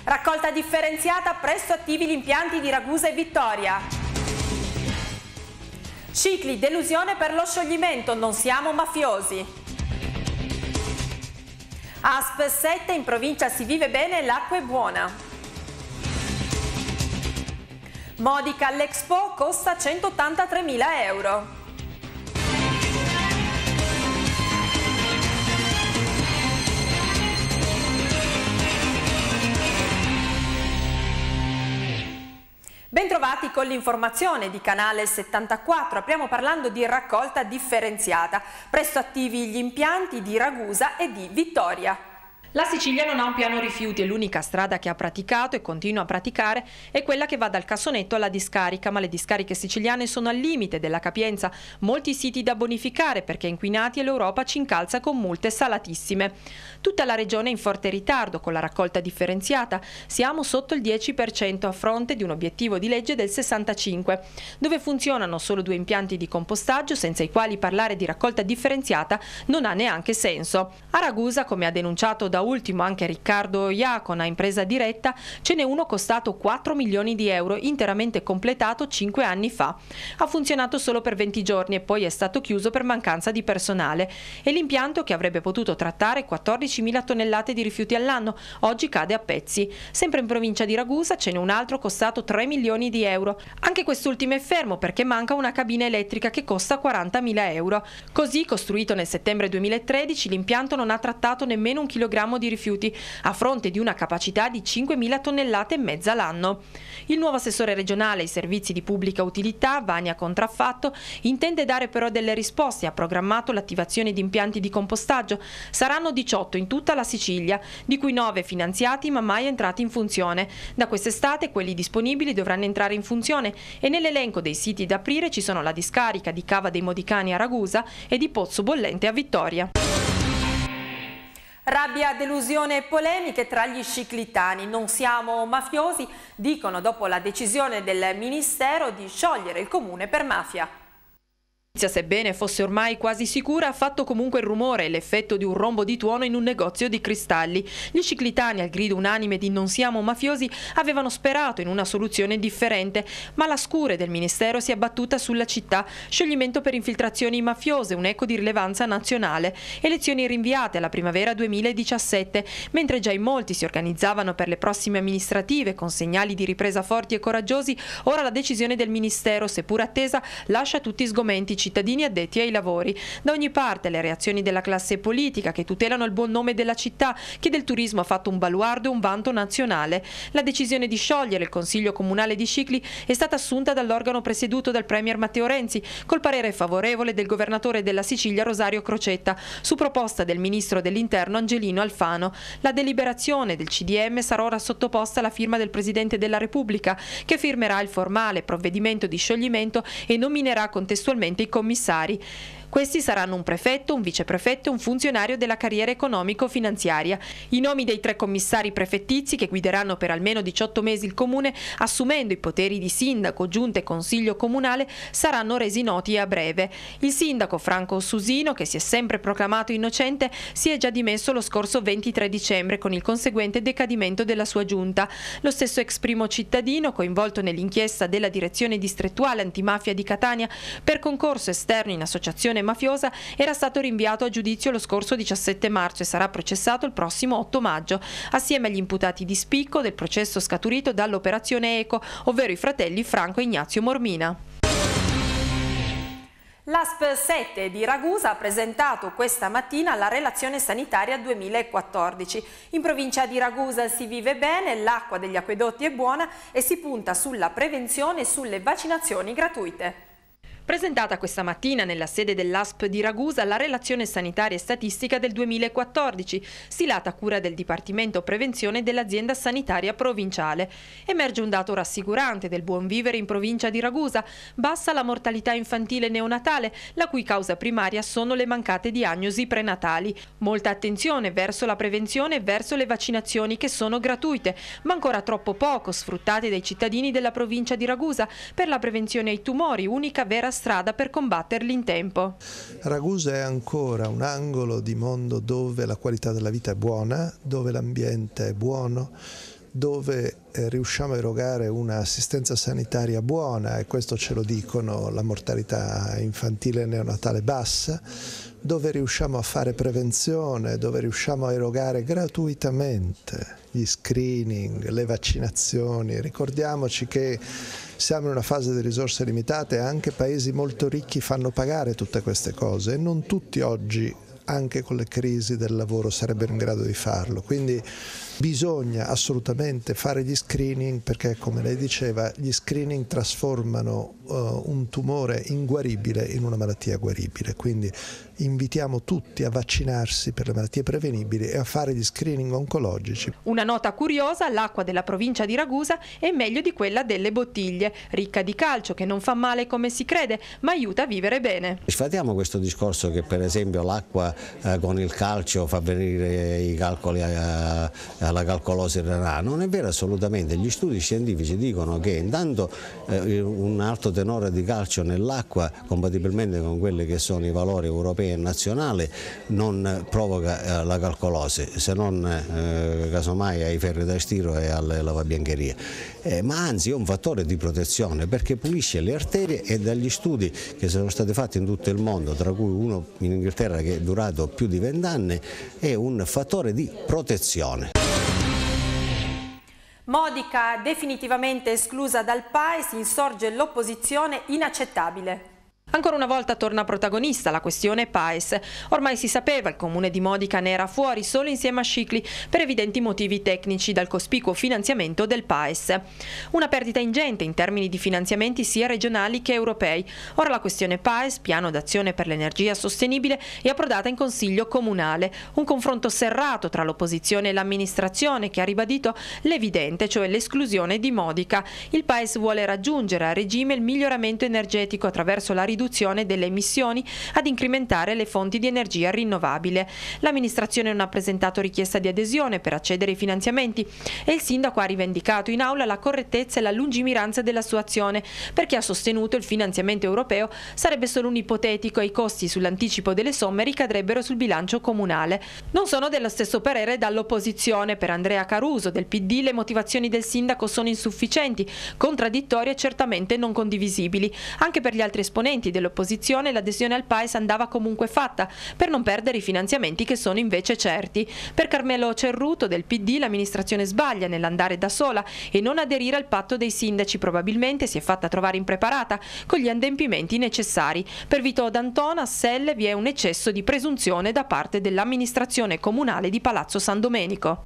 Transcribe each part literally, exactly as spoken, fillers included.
Raccolta differenziata, presto attivi gli impianti di Ragusa e Vittoria. Scicli, delusione per lo scioglimento, non siamo mafiosi. A S P sette, in provincia si vive bene, l'acqua è buona. Modica all'Expo costa centottantatremila euro. Bentrovati con l'informazione di Canale settantaquattro. Apriamo parlando di raccolta differenziata. Presto attivi gli impianti di Ragusa e di Vittoria. La Sicilia non ha un piano rifiuti e l'unica strada che ha praticato e continua a praticare è quella che va dal cassonetto alla discarica, ma le discariche siciliane sono al limite della capienza, molti siti da bonificare perché inquinati e l'Europa ci incalza con multe salatissime. Tutta la regione è in forte ritardo con la raccolta differenziata, siamo sotto il dieci per cento a fronte di un obiettivo di legge del sessantacinque per cento, dove funzionano solo due impianti di compostaggio senza i quali parlare di raccolta differenziata non ha neanche senso. A Ragusa, come ha denunciato da ultimo anche Riccardo Iacona, impresa diretta, ce n'è uno costato quattro milioni di euro, interamente completato cinque anni fa. Ha funzionato solo per venti giorni e poi è stato chiuso per mancanza di personale e l'impianto, che avrebbe potuto trattare quattordicimila tonnellate di rifiuti all'anno, oggi cade a pezzi. Sempre in provincia di Ragusa ce n'è un altro costato tre milioni di euro. Anche quest'ultimo è fermo perché manca una cabina elettrica che costa quarantamila euro. Così, costruito nel settembre duemilatredici, l'impianto non ha trattato nemmeno un chilogrammo di rifiuti a fronte di una capacità di cinquemila tonnellate e mezza l'anno. Il nuovo assessore regionale ai servizi di pubblica utilità, Vania Contraffatto, intende dare però delle risposte e ha programmato l'attivazione di impianti di compostaggio. Saranno diciotto in tutta la Sicilia, di cui nove finanziati ma mai entrati in funzione. Da quest'estate quelli disponibili dovranno entrare in funzione e nell'elenco dei siti da aprire ci sono la discarica di Cava dei Modicani a Ragusa e di Pozzo Bollente a Vittoria. Rabbia, delusione e polemiche tra gli sciclitani. Non siamo mafiosi, dicono dopo la decisione del Ministero di sciogliere il comune per mafia. Sebbene fosse ormai quasi sicura, ha fatto comunque il rumore e l'effetto di un rombo di tuono in un negozio di cristalli. Gli sciclitani, al grido unanime di "non siamo mafiosi", avevano sperato in una soluzione differente, ma la scure del Ministero si è abbattuta sulla città. Scioglimento per infiltrazioni mafiose, un eco di rilevanza nazionale. Elezioni rinviate alla primavera duemiladiciassette, mentre già in molti si organizzavano per le prossime amministrative con segnali di ripresa forti e coraggiosi, ora la decisione del Ministero, seppur attesa, lascia tutti sgomenti cittadini addetti ai lavori. Da ogni parte le reazioni della classe politica che tutelano il buon nome della città, che del turismo ha fatto un baluardo e un vanto nazionale. La decisione di sciogliere il Consiglio Comunale di Scicli è stata assunta dall'organo presieduto dal Premier Matteo Renzi, col parere favorevole del governatore della Sicilia Rosario Crocetta, su proposta del ministro dell'Interno Angelino Alfano. La deliberazione del C D M sarà ora sottoposta alla firma del Presidente della Repubblica, che firmerà il formale provvedimento di scioglimento e nominerà contestualmente i commissari. Questi saranno un prefetto, un viceprefetto e un funzionario della carriera economico-finanziaria. I nomi dei tre commissari prefettizi, che guideranno per almeno diciotto mesi il comune, assumendo i poteri di sindaco, giunta e consiglio comunale, saranno resi noti a breve. Il sindaco Franco Susino, che si è sempre proclamato innocente, si è già dimesso lo scorso ventitré dicembre con il conseguente decadimento della sua giunta. Lo stesso ex primo cittadino, coinvolto nell'inchiesta della direzione distrettuale antimafia di Catania per concorso esterno in associazione mafiosa, era stato rinviato a giudizio lo scorso diciassette marzo e sarà processato il prossimo otto maggio, assieme agli imputati di spicco del processo scaturito dall'operazione Eco, ovvero i fratelli Franco e Ignazio Mormina. L'A S P sette di Ragusa ha presentato questa mattina la relazione sanitaria duemilaquattordici. In provincia di Ragusa si vive bene, l'acqua degli acquedotti è buona e si punta sulla prevenzione e sulle vaccinazioni gratuite. Presentata questa mattina nella sede dell'A S P di Ragusa la relazione sanitaria e statistica del duemilaquattordici, stilata a cura del Dipartimento Prevenzione dell'azienda sanitaria provinciale. Emerge un dato rassicurante del buon vivere in provincia di Ragusa: bassa la mortalità infantile neonatale, la cui causa primaria sono le mancate diagnosi prenatali. Molta attenzione verso la prevenzione e verso le vaccinazioni, che sono gratuite, ma ancora troppo poco sfruttate dai cittadini della provincia di Ragusa per la prevenzione ai tumori, unica vera strada per combatterli in tempo. Ragusa è ancora un angolo di mondo dove la qualità della vita è buona, dove l'ambiente è buono, dove eh, riusciamo a erogare un'assistenza sanitaria buona, e questo ce lo dicono la mortalità infantile neonatale bassa, dove riusciamo a fare prevenzione, dove riusciamo a erogare gratuitamente gli screening, le vaccinazioni. Ricordiamoci che siamo in una fase di risorse limitate e anche paesi molto ricchi fanno pagare tutte queste cose e non tutti oggi, anche con le crisi del lavoro, sarebbero in grado di farlo. Quindi bisogna assolutamente fare gli screening, perché, come lei diceva, gli screening trasformano uh, un tumore inguaribile in una malattia guaribile. Quindi invitiamo tutti a vaccinarsi per le malattie prevenibili e a fare gli screening oncologici. Una nota curiosa: l'acqua della provincia di Ragusa è meglio di quella delle bottiglie, ricca di calcio che non fa male come si crede, ma aiuta a vivere bene. Sfatiamo questo discorso che per esempio l'acqua eh, con il calcio fa venire i calcoli a, alla calcolosi renale. Non è vero assolutamente. Gli studi scientifici dicono che intanto eh, un alto tenore di calcio nell'acqua, compatibilmente con quelli che sono i valori europei e nazionali, non provoca eh, la calcolosi, se non eh, casomai ai ferri da stiro e alle lavabiancherie, eh, ma anzi è un fattore di protezione perché pulisce le arterie, e dagli studi che sono stati fatti in tutto il mondo, tra cui uno in Inghilterra che è durato più di vent'anni, è un fattore di protezione. Modica definitivamente esclusa dal P A E S, insorge l'opposizione, inaccettabile. Ancora una volta torna protagonista la questione P A E S. Ormai si sapeva, il comune di Modica ne era fuori solo insieme a Scicli per evidenti motivi tecnici dal cospicuo finanziamento del P A E S. Una perdita ingente in termini di finanziamenti sia regionali che europei. Ora la questione P A E S, piano d'azione per l'energia sostenibile, è approdata in Consiglio Comunale. Un confronto serrato tra l'opposizione e l'amministrazione che ha ribadito l'evidente, cioè l'esclusione di Modica. Il P A E S vuole raggiungere a regime il miglioramento energetico attraverso la riduzione delle emissioni ad incrementare le fonti di energia rinnovabile. L'amministrazione non ha presentato richiesta di adesione per accedere ai finanziamenti e il sindaco ha rivendicato in aula la correttezza e la lungimiranza della sua azione, perché ha sostenuto il finanziamento europeo sarebbe solo un ipotetico e i costi sull'anticipo delle somme ricadrebbero sul bilancio comunale. Non sono dello stesso parere dall'opposizione. Per Andrea Caruso del P D le motivazioni del sindaco sono insufficienti, contraddittorie e certamente non condivisibili. Anche per gli altri esponenti dell'opposizione l'adesione al P A E S andava comunque fatta per non perdere i finanziamenti che sono invece certi. Per Carmelo Cerruto del P D l'amministrazione sbaglia nell'andare da sola e non aderire al patto dei sindaci, probabilmente si è fatta trovare impreparata con gli adempimenti necessari. Per Vito D'Antona a Selle vi è un eccesso di presunzione da parte dell'amministrazione comunale di Palazzo San Domenico.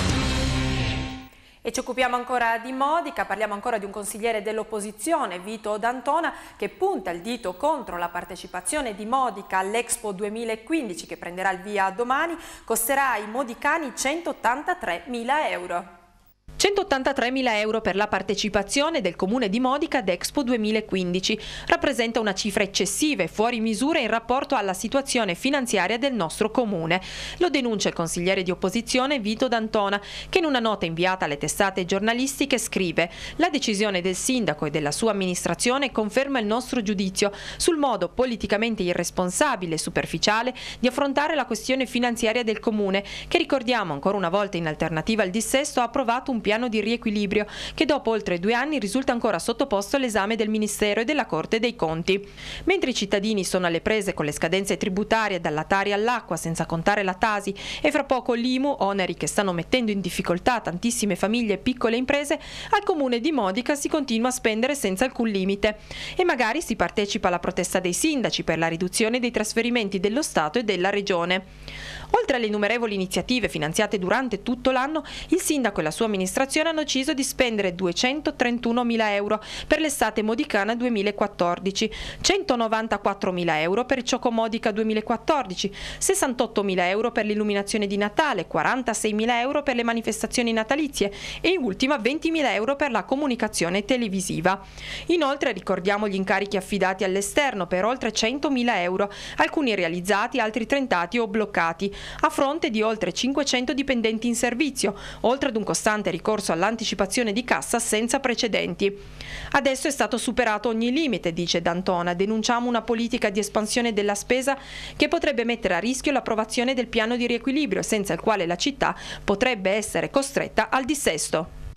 E ci occupiamo ancora di Modica, parliamo ancora di un consigliere dell'opposizione, Vito D'Antona, che punta il dito contro la partecipazione di Modica all'Expo duemilaquindici che prenderà il via domani, costerà ai modicani centottantatremila euro. centottantatremila euro per la partecipazione del comune di Modica ad Expo duemilaquindici rappresenta una cifra eccessiva e fuori misura in rapporto alla situazione finanziaria del nostro comune. Lo denuncia il consigliere di opposizione Vito D'Antona, che in una nota inviata alle testate giornalistiche scrive: la decisione del sindaco e della sua amministrazione conferma il nostro giudizio sul modo politicamente irresponsabile e superficiale di affrontare la questione finanziaria del comune, che, ricordiamo ancora una volta in alternativa al dissesto, ha approvato un piano di riequilibrio che dopo oltre due anni risulta ancora sottoposto all'esame del Ministero e della Corte dei Conti. Mentre i cittadini sono alle prese con le scadenze tributarie dalla Tari all'acqua, senza contare la Tasi e fra poco l'I M U, oneri che stanno mettendo in difficoltà tantissime famiglie e piccole imprese, al comune di Modica si continua a spendere senza alcun limite e magari si partecipa alla protesta dei sindaci per la riduzione dei trasferimenti dello Stato e della Regione. Oltre alle innumerevoli iniziative finanziate durante tutto l'anno, il sindaco e la sua amministrazione hanno deciso di spendere duecentotrentunomila euro per l'estate modicana duemilaquattordici, centonovantaquattromila euro per il Cioco Modica duemilaquattordici, sessantottomila euro per l'illuminazione di Natale, quarantaseimila euro per le manifestazioni natalizie e in ultima ventimila euro per la comunicazione televisiva. Inoltre ricordiamo gli incarichi affidati all'esterno per oltre centomila euro, alcuni realizzati, altri tentati o bloccati, a fronte di oltre cinquecento dipendenti in servizio, oltre ad un costante ricorso all'anticipazione di cassa senza precedenti. Adesso è stato superato ogni limite, dice D'Antona. Denunciamo una politica di espansione della spesa che potrebbe mettere a rischio l'approvazione del piano di riequilibrio, senza il quale la città potrebbe essere costretta al dissesto.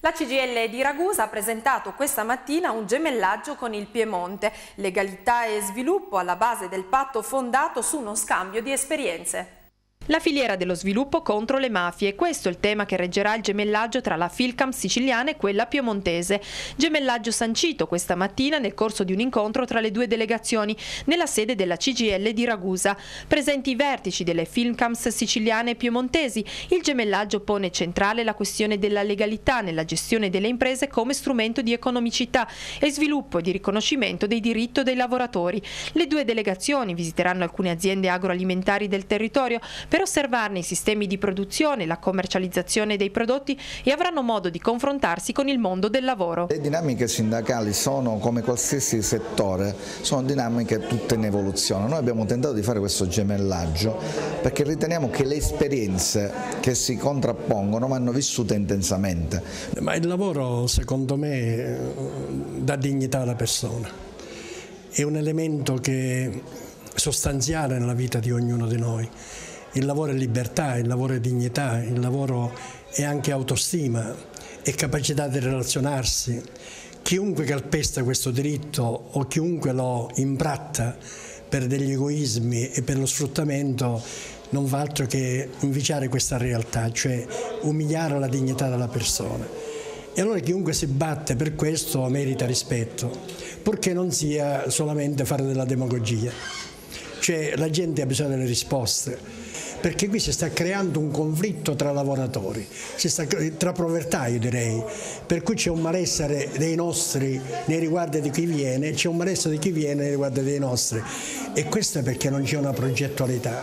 La C G I L di Ragusa ha presentato questa mattina un gemellaggio con il Piemonte, legalità e sviluppo alla base del patto fondato su uno scambio di esperienze. La filiera dello sviluppo contro le mafie, questo è il tema che reggerà il gemellaggio tra la Filcam siciliana e quella piemontese. Gemellaggio sancito questa mattina nel corso di un incontro tra le due delegazioni nella sede della C G I L di Ragusa. Presenti i vertici delle Filcams siciliane e piemontesi, il gemellaggio pone centrale la questione della legalità nella gestione delle imprese come strumento di economicità e sviluppo e di riconoscimento dei diritti dei lavoratori. Le due delegazioni visiteranno alcune aziende agroalimentari del territorio per osservarne i sistemi di produzione, la commercializzazione dei prodotti e avranno modo di confrontarsi con il mondo del lavoro. Le dinamiche sindacali sono, come qualsiasi settore, sono dinamiche tutte in evoluzione. Noi abbiamo tentato di fare questo gemellaggio perché riteniamo che le esperienze che si contrappongono vanno vissute intensamente. Ma il lavoro, secondo me, dà dignità alla persona. È un elemento che è sostanziale nella vita di ognuno di noi. Il lavoro è libertà, il lavoro è dignità, il lavoro è anche autostima, è capacità di relazionarsi. Chiunque calpesta questo diritto o chiunque lo imbratta per degli egoismi e per lo sfruttamento non fa altro che inficiare questa realtà, cioè umiliare la dignità della persona. E allora chiunque si batte per questo merita rispetto, purché non sia solamente fare della demagogia. Cioè la gente ha bisogno delle risposte. Perché qui si sta creando un conflitto tra lavoratori, si sta, tra povertà io direi, per cui c'è un malessere dei nostri nei riguardi di chi viene, c'è un malessere di chi viene nei riguardi dei nostri e questo è perché non c'è una progettualità.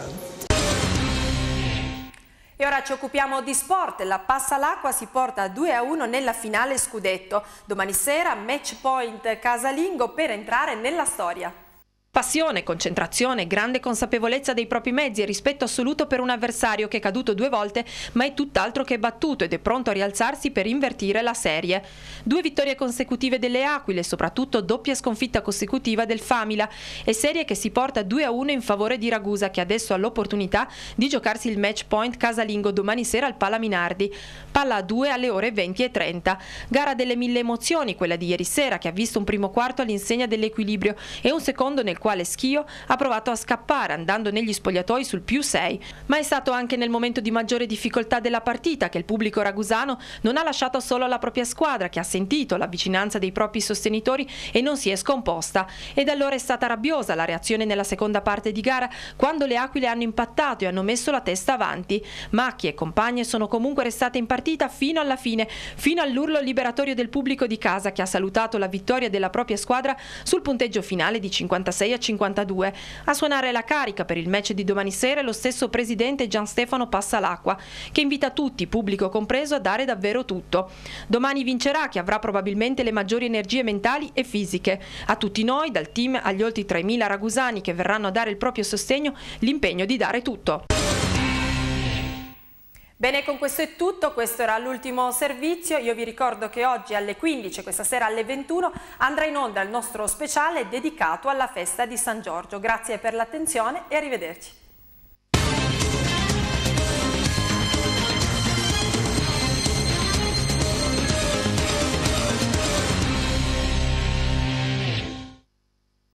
E ora ci occupiamo di sport, la Passalacqua si porta due a uno nella finale scudetto, domani sera match point casalingo per entrare nella storia. Passione, concentrazione, grande consapevolezza dei propri mezzi e rispetto assoluto per un avversario che è caduto due volte ma è tutt'altro che battuto ed è pronto a rialzarsi per invertire la serie. Due vittorie consecutive delle Aquile e soprattutto doppia sconfitta consecutiva del Famila e serie che si porta due a uno in favore di Ragusa che adesso ha l'opportunità di giocarsi il match point casalingo domani sera al Pala Minardi. Palla a due alle ore venti e trenta. Gara delle mille emozioni, quella di ieri sera che ha visto un primo quarto all'insegna dell'equilibrio e un secondo nel quale Schio ha provato a scappare andando negli spogliatoi sul più sei, ma è stato anche nel momento di maggiore difficoltà della partita che il pubblico ragusano non ha lasciato solo la propria squadra che ha sentito la vicinanza dei propri sostenitori e non si è scomposta. Ed allora è stata rabbiosa la reazione nella seconda parte di gara quando le Aquile hanno impattato e hanno messo la testa avanti. Macchi e compagne sono comunque restate in partita fino alla fine, fino all'urlo liberatorio del pubblico di casa che ha salutato la vittoria della propria squadra sul punteggio finale di cinquantasei a cinquantadue. A suonare la carica per il match di domani sera è lo stesso presidente Gian Stefano Passalacqua, che invita tutti, pubblico compreso, a dare davvero tutto. Domani vincerà chi avrà probabilmente le maggiori energie mentali e fisiche. A tutti noi, dal team agli oltre tremila ragusani che verranno a dare il proprio sostegno, l'impegno di dare tutto. Bene, con questo è tutto, questo era l'ultimo servizio. Io vi ricordo che oggi alle quindici, questa sera alle ventuno, andrà in onda il nostro speciale dedicato alla festa di San Giorgio. Grazie per l'attenzione e arrivederci.